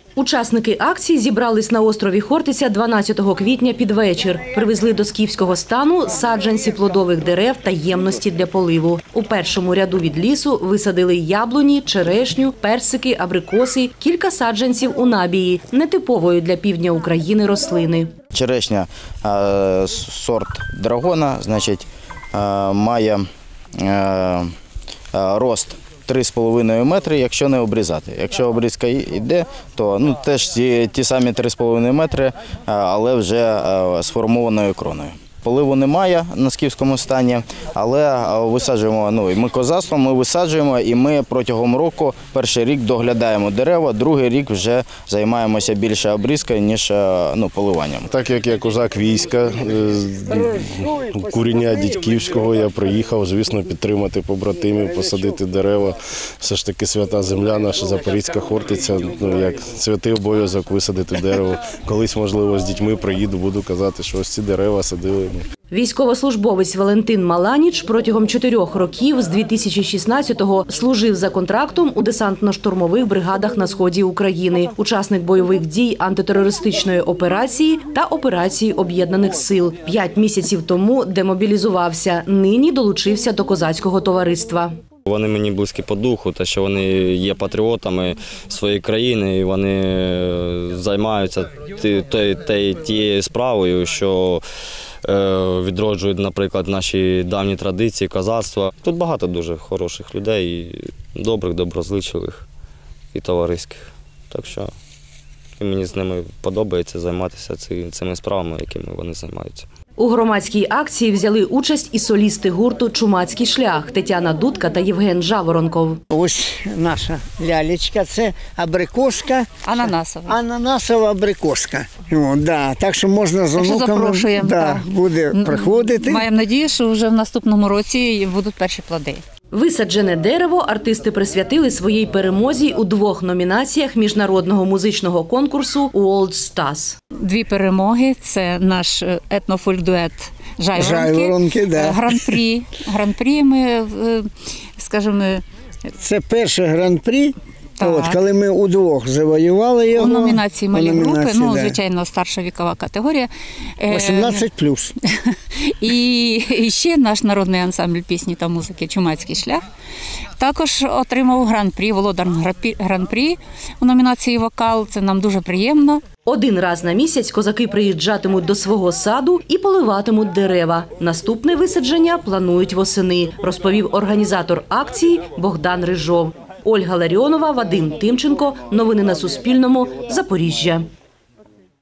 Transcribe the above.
Учасники акції зібрались на острові Хортиця 12 квітня під вечір. Привезли до скіфського стану саджанці плодових дерев та ємності для поливу. У першому ряду від лісу висадили яблуні, черешню, персики, абрикоси, кілька саджанців у набії, нетипової для півдня України рослини. Черешня сорт драгона, значить, має рост 3,5 метри, якщо не обрізати. Якщо обрізка йде, то теж ті самі 3,5 метри, але вже сформованою кроною. Поливу немає на скіфському стані, але висаджуємо, ми козацтвом, ми висаджуємо і ми протягом року перший рік доглядаємо дерева, другий рік вже займаємося більше обрізкою, ніж поливанням. Так як я козак війська, куріння дідьківського, я приїхав, звісно, підтримати побратимів, посадити дерева. Все ж таки свята земля, наша Запорізька Хортиця, як святий обов'язок висадити дерево. Колись, можливо, з дітьми приїду, буду казати, що ось ці дерева садили. Військовослужбовець Валентин Маланіч протягом 4 років з 2016-го служив за контрактом у десантно-штурмових бригадах на сході України, учасник бойових дій антитерористичної операції та операції Об'єднаних сил. 5 місяців тому демобілізувався, нині долучився до козацького товариства. Вони мені близькі по духу, те, що вони є патріотами своєї країни, і вони займаються тією справою, що відроджують, наприклад, наші давні традиції, козацтва. Тут багато дуже хороших людей, і добрих, доброзичливих і товариських. Так що і мені з ними подобається займатися цими справами, якими вони займаються. У громадській акції взяли участь і солісти гурту «Чумацький шлях» Тетяна Дудка та Євген Жаворонков. Ось наша лялечка, це абрикоска. Ананасова абрикоска. Так що можна з онуками, буде приходити. Маємо надію, що вже в наступному році будуть перші плоди. Висаджене дерево артисти присвятили своїй перемозі у 2 номінаціях міжнародного музичного конкурсу «World Stars». 2 перемоги – це наш етнофольк-дует «Жайворонки», гран-прі ми, скажімо… Це перше гран-прі, коли ми удвох завоювали його. У номінації «Малі групи», звичайно, старша вікова категорія. 18+. І ще наш народний ансамбль пісні та музики «Чумацький шлях» також отримав гран-прі, володар гран-прі у номінації «Вокал». Це нам дуже приємно. 1 раз на місяць козаки приїжджатимуть до свого саду і поливатимуть дерева. Наступне висадження планують восени, розповів організатор акції Богдан Рижов. Ольга Ларіонова, Вадим Тимченко. Новини на Суспільному. Запоріжжя.